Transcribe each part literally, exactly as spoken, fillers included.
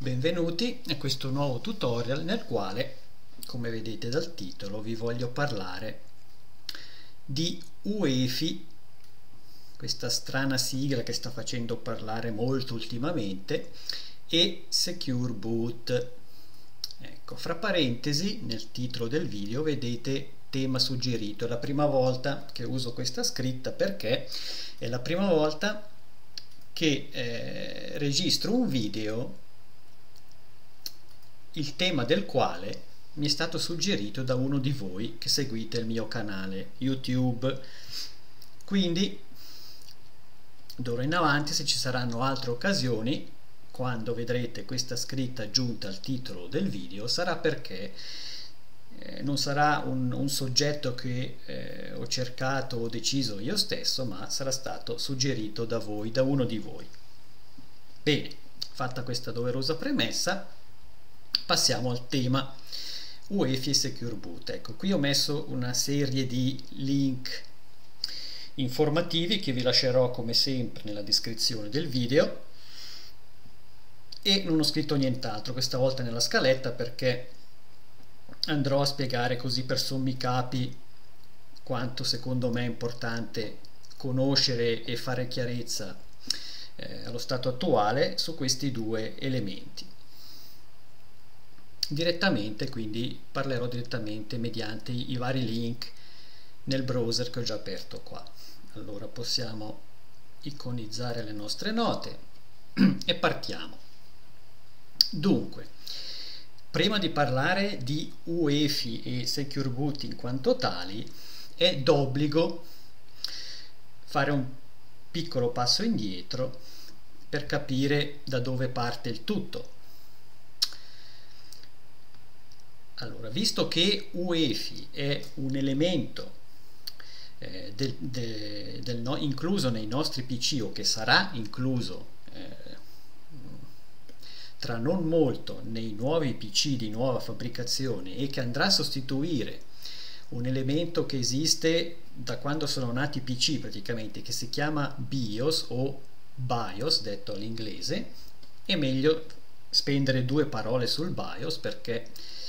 Benvenuti a questo nuovo tutorial nel quale, come vedete dal titolo, vi voglio parlare di U E F I, questa strana sigla che sta facendo parlare molto ultimamente, e Secure Boot. Ecco, fra parentesi, nel titolo del video vedete tema suggerito. È la prima volta che uso questa scritta perché è la prima volta che eh, registro un video il tema del quale mi è stato suggerito da uno di voi che seguite il mio canale YouTube. Quindi d'ora in avanti, se ci saranno altre occasioni, quando vedrete questa scritta aggiunta al titolo del video, sarà perché eh, non sarà un, un soggetto che eh, ho cercato o deciso io stesso, ma sarà stato suggerito da voi, da uno di voi. Bene, fatta questa doverosa premessa, passiamo al tema U E F I e Secure Boot. Ecco, qui ho messo una serie di link informativi che vi lascerò come sempre nella descrizione del video, e non ho scritto nient'altro questa volta nella scaletta perché andrò a spiegare così per sommi capi quanto secondo me è importante conoscere e fare chiarezza eh, allo stato attuale su questi due elementi. Direttamente, quindi parlerò direttamente mediante i, i vari link nel browser che ho già aperto qua. Allora possiamo iconizzare le nostre note e partiamo. Dunque, prima di parlare di U E F I e Secure Boot in quanto tali, è d'obbligo fare un piccolo passo indietro per capire da dove parte il tutto. Allora, visto che U E F I è un elemento eh, del, de, del no, incluso nei nostri P C, o che sarà incluso eh, tra non molto nei nuovi P C di nuova fabbricazione, e che andrà a sostituire un elemento che esiste da quando sono nati i P C praticamente, che si chiama BIOS o BIOS detto all'inglese, è meglio spendere due parole sul BIOS perché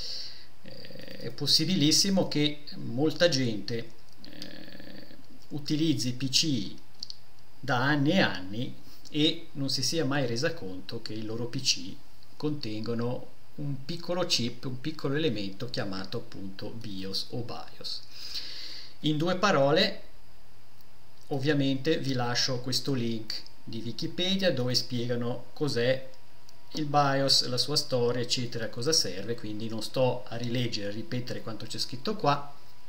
è possibilissimo che molta gente eh, utilizzi P C da anni e anni e non si sia mai resa conto che i loro P C contengono un piccolo chip, un piccolo elemento chiamato appunto BIOS o BIOS. In due parole, ovviamente vi lascio questo link di Wikipedia dove spiegano cos'è il BIOS, la sua storia, eccetera, cosa serve, quindi non sto a rileggere, a ripetere quanto c'è scritto qua.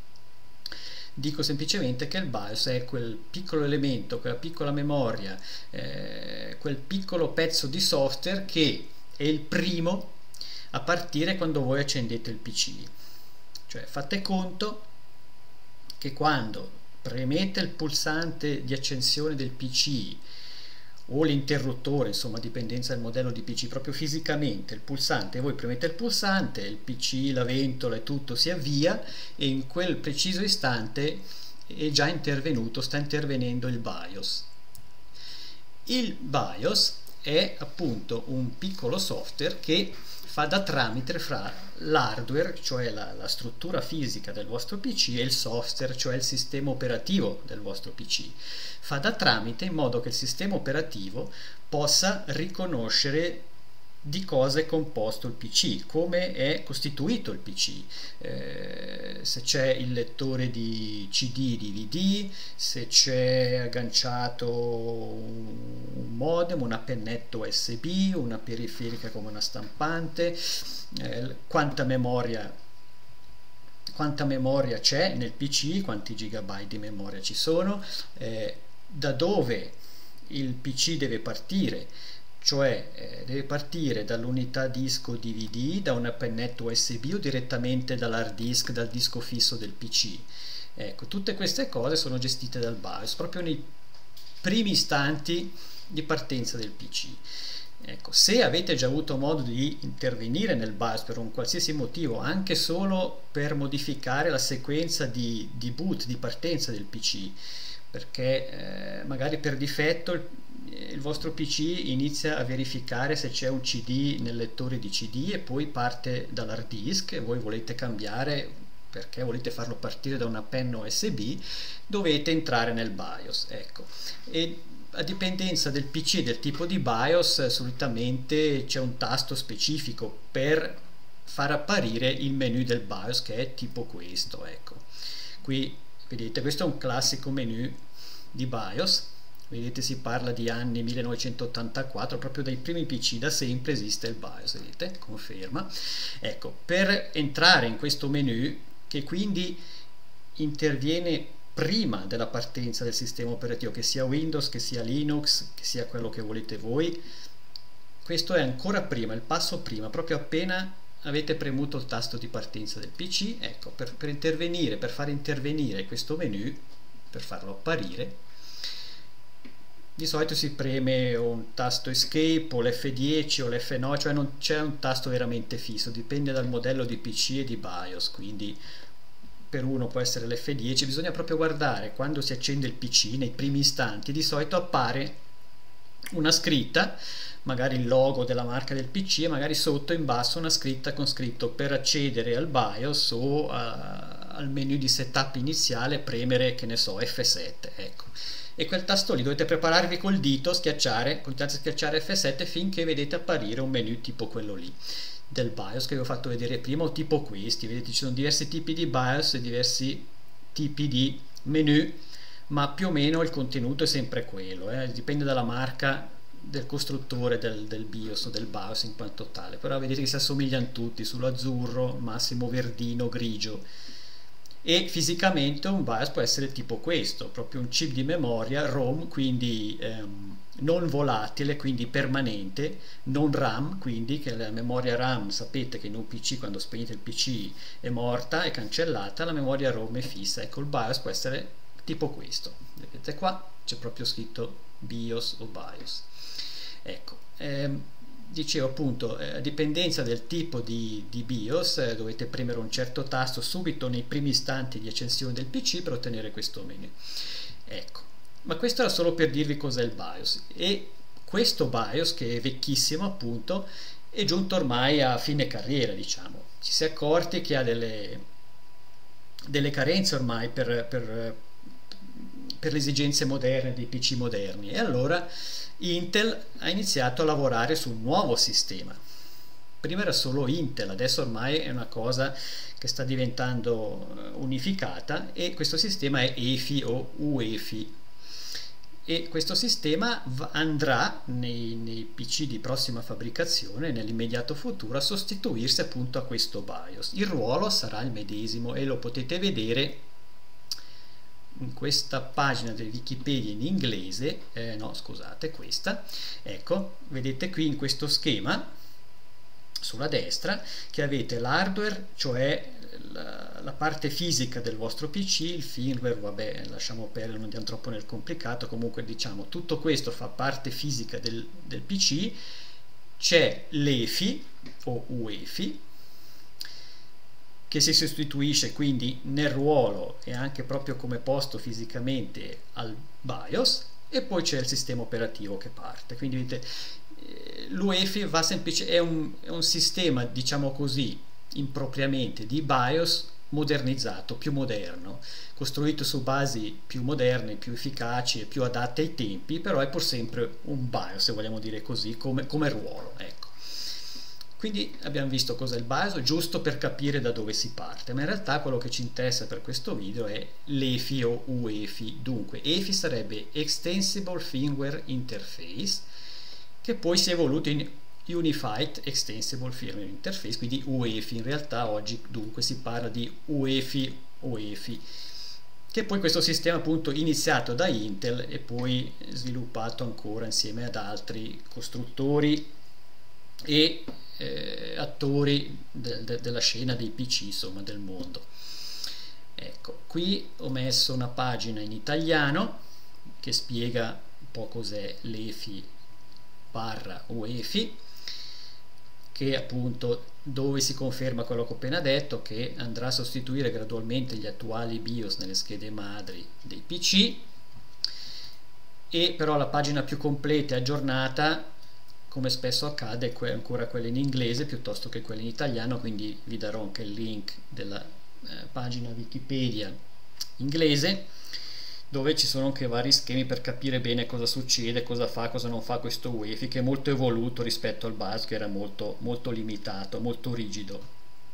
Dico semplicemente che il BIOS è quel piccolo elemento, quella piccola memoria, eh, quel piccolo pezzo di software che è il primo a partire quando voi accendete il P C. Cioè, fate conto che quando premete il pulsante di accensione del P C o l'interruttore, insomma, a dipendenza del modello di P C, proprio fisicamente il pulsante, voi premete il pulsante, il P C, la ventola e tutto si avvia, e in quel preciso istante è già intervenuto, sta intervenendo il BIOS. Il BIOS è appunto un piccolo software che fa da tramite fra l'hardware, cioè la, la struttura fisica del vostro P C, e il software, cioè il sistema operativo del vostro P C. Fa da tramite in modo che il sistema operativo possa riconoscere di cosa è composto il P C, come è costituito il P C, eh, se c'è il lettore di C D, D V D, se c'è agganciato un modem, una pennetta U S B, una periferica come una stampante, eh, quanta memoria quanta memoria c'è nel P C, quanti gigabyte di memoria ci sono, eh, da dove il P C deve partire, cioè eh, deve partire dall'unità disco D V D, da una pennetta U S B o direttamente dall'hard disk, dal disco fisso del P C. Ecco, tutte queste cose sono gestite dal BIOS proprio nei primi istanti di partenza del P C. Ecco, se avete già avuto modo di intervenire nel BIOS per un qualsiasi motivo, anche solo per modificare la sequenza di, di boot, di partenza del P C, perché eh, magari per difetto il, il vostro P C inizia a verificare se c'è un C D nel lettore di C D e poi parte dall'hard disk e voi volete cambiare perché volete farlo partire da una penna U S B, dovete entrare nel BIOS, ecco. E a dipendenza del P C e del tipo di BIOS solitamente c'è un tasto specifico per far apparire il menu del BIOS, che è tipo questo, ecco. Qui vedete, questo è un classico menu di BIOS, vedete si parla di anni millenovecentottantaquattro, proprio dai primi P C da sempre esiste il BIOS, vedete, conferma. Ecco, per entrare in questo menu, che quindi interviene prima della partenza del sistema operativo, che sia Windows, che sia Linux, che sia quello che volete voi, questo è ancora prima, il passo prima, proprio appena avete premuto il tasto di partenza del P C, ecco, per, per intervenire, per far intervenire questo menu, per farlo apparire, di solito si preme un tasto Escape o l'F dieci o l'F nove, cioè non c'è un tasto veramente fisso, dipende dal modello di P C e di BIOS, quindi per uno può essere l'F dieci, bisogna proprio guardare quando si accende il P C, nei primi istanti, di solito appare una scritta, magari il logo della marca del P C e magari sotto in basso una scritta con scritto per accedere al BIOS o a, al menu di setup iniziale premere, che ne so, F sette, ecco. E quel tasto lì dovete prepararvi col dito, schiacciare, continuate a schiacciare F sette finché vedete apparire un menu tipo quello lì del BIOS che vi ho fatto vedere prima, o tipo questi, vedete ci sono diversi tipi di BIOS e diversi tipi di menu, ma più o meno il contenuto è sempre quello, eh? Dipende dalla marca del costruttore del, del BIOS o del BIOS in quanto tale, però vedete che si assomigliano tutti, sull'azzurro, massimo verdino, grigio. E fisicamente un BIOS può essere tipo questo, proprio un chip di memoria ROM, quindi ehm, non volatile, quindi permanente, non RAM, quindi che la memoria RAM, sapete che in un P C quando spegnete il P C è morta, è cancellata, la memoria ROM è fissa. Ecco, il BIOS può essere tipo questo, vedete qua c'è proprio scritto BIOS o BIOS. Ecco, ehm, dicevo appunto, eh, a dipendenza del tipo di, di BIOS eh, dovete premere un certo tasto subito nei primi istanti di accensione del P C per ottenere questo menu. Ecco, ma questo era solo per dirvi cos'è il BIOS, e questo BIOS, che è vecchissimo appunto, è giunto ormai a fine carriera, diciamo. Ci si è accorti che ha delle, delle carenze ormai per, per, per le esigenze moderne dei P C moderni, e allora Intel ha iniziato a lavorare su un nuovo sistema. Prima era solo Intel, adesso ormai è una cosa che sta diventando unificata, e questo sistema è E F I o U E F I, e questo sistema andrà nei, nei P C di prossima fabbricazione nell'immediato futuro a sostituirsi appunto a questo BIOS. Il ruolo sarà il medesimo e lo potete vedere in questa pagina del Wikipedia in inglese, eh, no scusate, questa, ecco, vedete qui in questo schema sulla destra che avete l'hardware, cioè la, la parte fisica del vostro P C, il firmware, vabbè lasciamo perdere, non andiamo troppo nel complicato, comunque diciamo tutto questo fa parte fisica del, del P C. C'è l'E F I o U E F I che si sostituisce quindi nel ruolo e anche proprio come posto fisicamente al BIOS, e poi c'è il sistema operativo che parte. Quindi vedete, l'U E F I va semplice, è, un, è un sistema, diciamo così, impropriamente di BIOS modernizzato, più moderno, costruito su basi più moderne, più efficaci e più adatte ai tempi, però è pur sempre un BIOS, se vogliamo dire così, come, come ruolo, ecco. Quindi abbiamo visto cos'è il BIOS, giusto per capire da dove si parte, ma in realtà quello che ci interessa per questo video è l'E F I o U E F I. Dunque, E F I sarebbe Extensible Firmware Interface, che poi si è evoluto in Unified Extensible Firmware Interface, quindi U E F I. In realtà oggi dunque si parla di U E F I o U E F I, che poi questo sistema appunto iniziato da Intel e poi sviluppato ancora insieme ad altri costruttori e eh, attori de de della scena dei P C, insomma, del mondo. Ecco, qui ho messo una pagina in italiano che spiega un po' cos'è l'E F I barra U E F I, che appunto dove si conferma quello che ho appena detto, che andrà a sostituire gradualmente gli attuali BIOS nelle schede madri dei P C, e però la pagina più completa e aggiornata, come spesso accade, è ancora quella in inglese piuttosto che quella in italiano, quindi vi darò anche il link della eh, pagina Wikipedia inglese, dove ci sono anche vari schemi per capire bene cosa succede, cosa fa, cosa non fa questo UEFI, che è molto evoluto rispetto al BIOS, che era molto, molto limitato, molto rigido.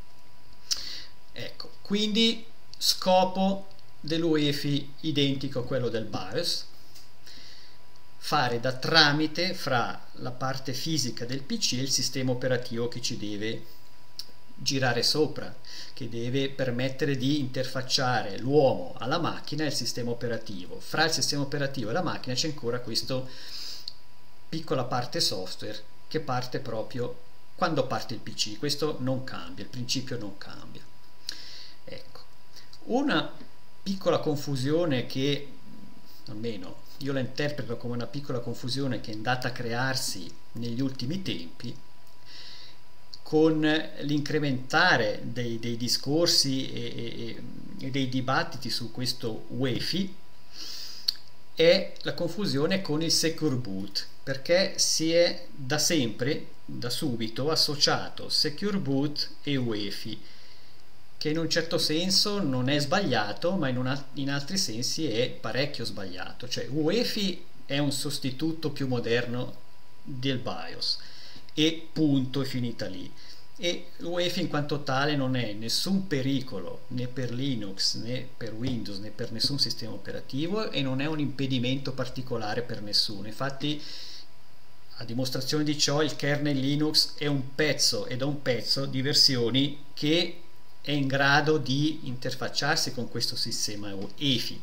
Ecco, quindi scopo dell'UEFI identico a quello del BIOS: fare da tramite fra la parte fisica del P C e il sistema operativo che ci deve girare sopra, che deve permettere di interfacciare l'uomo alla macchina e il sistema operativo. Fra il sistema operativo e la macchina c'è ancora questa piccola parte software che parte proprio quando parte il P C. Questo non cambia, il principio non cambia. Ecco, una piccola confusione che almeno io la interpreto come una piccola confusione che è andata a crearsi negli ultimi tempi con l'incrementare dei, dei discorsi e, e, e dei dibattiti su questo UEFI, è la confusione con il Secure Boot, perché si è da sempre, da subito, associato Secure Boot e UEFI, che in un certo senso non è sbagliato, ma in, una, in altri sensi è parecchio sbagliato. Cioè UEFI è un sostituto più moderno del BIOS e punto, è finita lì. E UEFI in quanto tale non è nessun pericolo né per Linux né per Windows né per nessun sistema operativo, e non è un impedimento particolare per nessuno. Infatti, a dimostrazione di ciò, il kernel Linux è un pezzo ed è un pezzo di versioni che è in grado di interfacciarsi con questo sistema UEFI.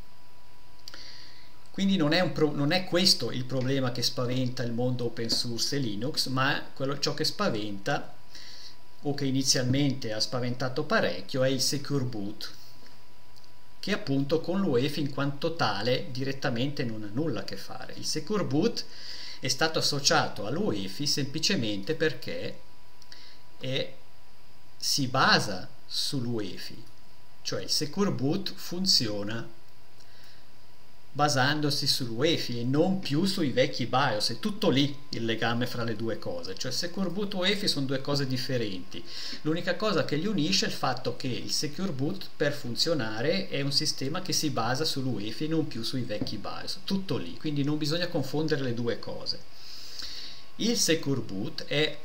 Quindi non è, un pro, non è questo il problema che spaventa il mondo open source e Linux, ma quello, ciò che spaventa, o che inizialmente ha spaventato parecchio, è il Secure Boot, che appunto con l'UEFI in quanto tale direttamente non ha nulla a che fare. Il Secure Boot è stato associato all'UEFI semplicemente perché è, si basa sull'UEFI, cioè il Secure Boot funziona basandosi sull'UEFI e non più sui vecchi BIOS. È tutto lì il legame fra le due cose, cioè Secure Boot e UEFI sono due cose differenti. L'unica cosa che li unisce è il fatto che il Secure Boot, per funzionare, è un sistema che si basa sull'UEFI e non più sui vecchi BIOS, tutto lì, quindi non bisogna confondere le due cose. Il Secure Boot è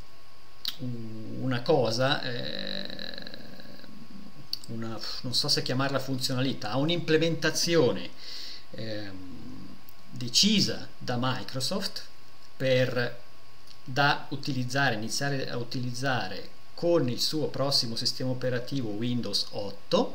una cosa, eh, una, non so se chiamarla funzionalità, un'implementazione Ehm, decisa da Microsoft per da utilizzare, iniziare a utilizzare con il suo prossimo sistema operativo Windows otto,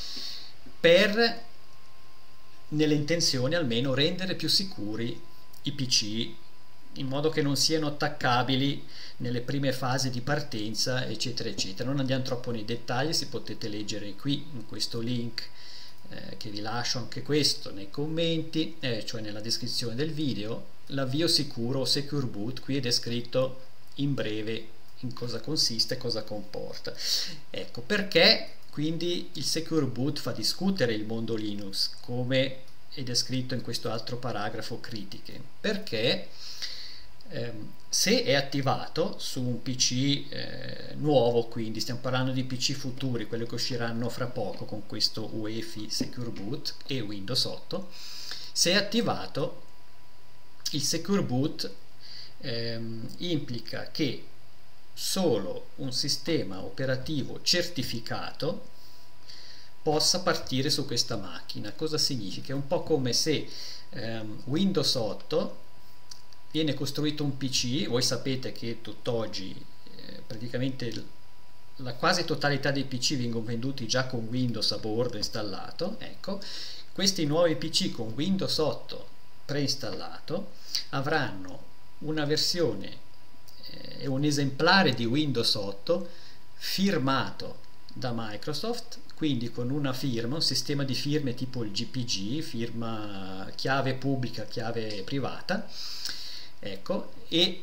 per, nelle intenzioni almeno, rendere più sicuri i P C in modo che non siano attaccabili nelle prime fasi di partenza, eccetera eccetera. Non andiamo troppo nei dettagli, si potete leggere qui in questo link Eh, che vi lascio anche questo nei commenti, eh, cioè nella descrizione del video. L'avvio sicuro, Secure Boot, qui è descritto in breve in cosa consiste e cosa comporta. Ecco perché quindi il Secure Boot fa discutere il mondo Linux, come è descritto in questo altro paragrafo critiche, perché ehm, se è attivato su un P C eh, nuovo, quindi stiamo parlando di P C futuri, quelli che usciranno fra poco con questo UEFI Secure Boot e Windows otto, se è attivato il Secure Boot ehm, implica che solo un sistema operativo certificato possa partire su questa macchina. Cosa significa? È un po' come se ehm, Windows otto viene costruito un P C. Voi sapete che tutt'oggi eh, praticamente la quasi totalità dei P C vengono venduti già con Windows a bordo installato. Ecco, questi nuovi P C con Windows otto preinstallato avranno una versione e eh, un esemplare di Windows otto firmato da Microsoft, quindi con una firma, un sistema di firme tipo il G P G, firma chiave pubblica, chiave privata. Ecco, e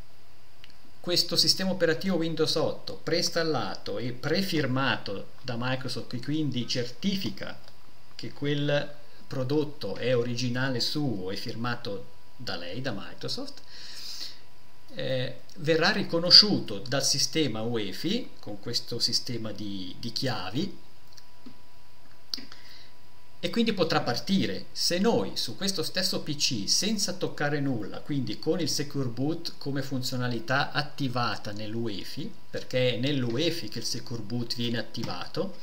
questo sistema operativo Windows otto preinstallato e prefirmato da Microsoft, che quindi certifica che quel prodotto è originale suo e firmato da lei, da Microsoft, eh, verrà riconosciuto dal sistema U E F I con questo sistema di, di chiavi, e quindi potrà partire. Se noi su questo stesso P C, senza toccare nulla, quindi con il Secure Boot come funzionalità attivata nell'U E F I, perché è nell'U E F I che il Secure Boot viene attivato,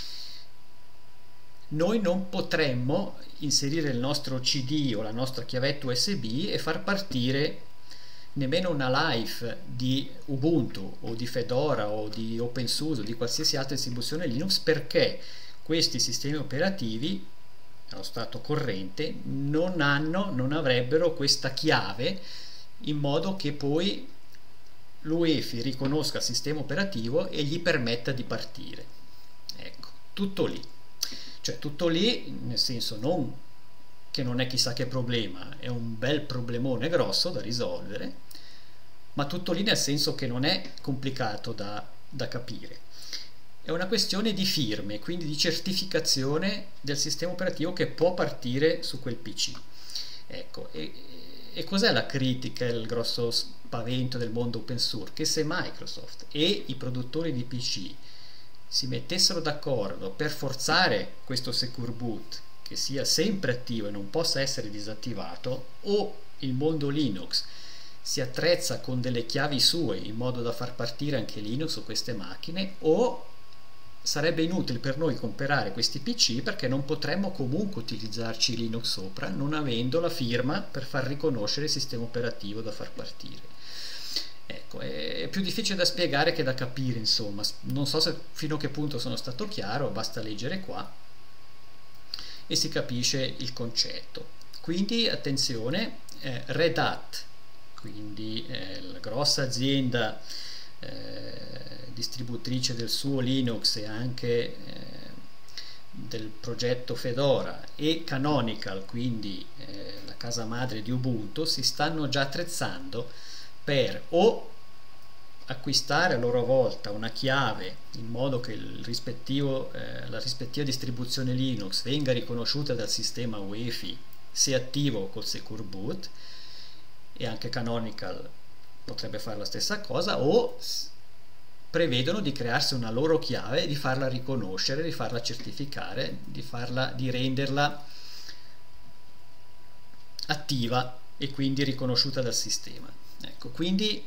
noi non potremmo inserire il nostro C D o la nostra chiavetta U S B e far partire nemmeno una live di Ubuntu o di Fedora o di OpenSUSE o di qualsiasi altra distribuzione Linux, perché questi sistemi operativi allo stato corrente non hanno, non avrebbero questa chiave, in modo che poi l'U E F I riconosca il sistema operativo e gli permetta di partire. Ecco, tutto lì. Cioè tutto lì, nel senso, non che non è chissà che problema, è un bel problemone grosso da risolvere, ma tutto lì nel senso che non è complicato da, da capire. È una questione di firme, quindi di certificazione del sistema operativo che può partire su quel P C. Ecco, e, e cos'è la critica, il grosso spavento del mondo open source? Che se Microsoft e i produttori di P C si mettessero d'accordo per forzare questo Secure Boot, che sia sempre attivo e non possa essere disattivato, o il mondo Linux si attrezza con delle chiavi sue in modo da far partire anche Linux su queste macchine, o sarebbe inutile per noi comprare questi P C perché non potremmo comunque utilizzarci Linux sopra, non avendo la firma per far riconoscere il sistema operativo da far partire. Ecco, è più difficile da spiegare che da capire, insomma. Non so se fino a che punto sono stato chiaro, basta leggere qua e si capisce il concetto. Quindi attenzione, eh, Red Hat, quindi eh, la grossa azienda eh, distributrice del suo Linux e anche eh, del progetto Fedora, e Canonical, quindi eh, la casa madre di Ubuntu, si stanno già attrezzando per o acquistare a loro volta una chiave in modo che il rispettivo, eh, la rispettiva distribuzione Linux venga riconosciuta dal sistema U E F I se attivo col Secure Boot, e anche Canonical potrebbe fare la stessa cosa, o prevedono di crearsi una loro chiave, di farla riconoscere, di farla certificare, di, farla, di renderla attiva e quindi riconosciuta dal sistema. Ecco, quindi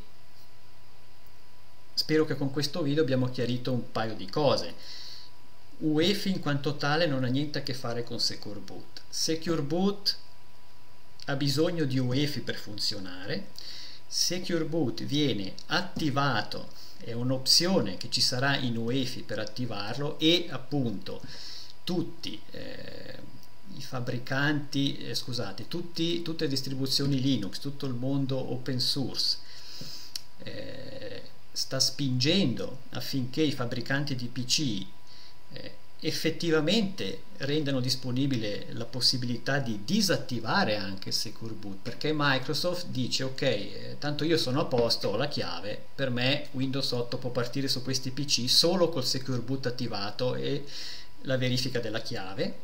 spero che con questo video abbiamo chiarito un paio di cose. U E F I in quanto tale non ha niente a che fare con Secure Boot. Secure Boot ha bisogno di U E F I per funzionare. Secure Boot viene attivato, è un'opzione che ci sarà in U E F I per attivarlo, e appunto tutti eh, i fabbricanti, eh, scusate, tutti, tutte le distribuzioni Linux, tutto il mondo open source eh, sta spingendo affinché i fabbricanti di P C eh, effettivamente rendano disponibile la possibilità di disattivare anche il Secure Boot, perché Microsoft dice ok, eh, tanto io sono a posto, ho la chiave, per me Windows otto può partire su questi P C solo col Secure Boot attivato e la verifica della chiave.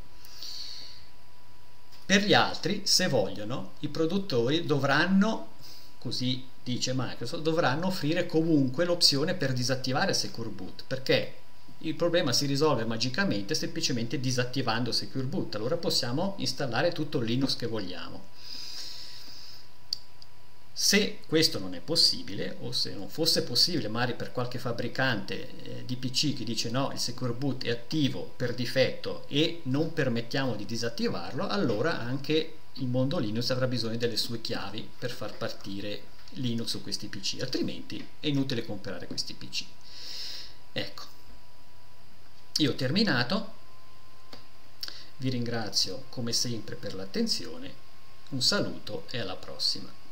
Per gli altri, se vogliono, i produttori dovranno, così dice Microsoft, dovranno offrire comunque l'opzione per disattivare il Secure Boot, perché il problema si risolve magicamente semplicemente disattivando Secure Boot. Allora possiamo installare tutto il Linux che vogliamo. Se questo non è possibile, o se non fosse possibile magari per qualche fabbricante eh, di P C che dice no, il Secure Boot è attivo per difetto e non permettiamo di disattivarlo, allora anche il mondo Linux avrà bisogno delle sue chiavi per far partire Linux su questi P C, altrimenti è inutile comprare questi P C. Ecco, io ho terminato, vi ringrazio come sempre per l'attenzione, un saluto e alla prossima.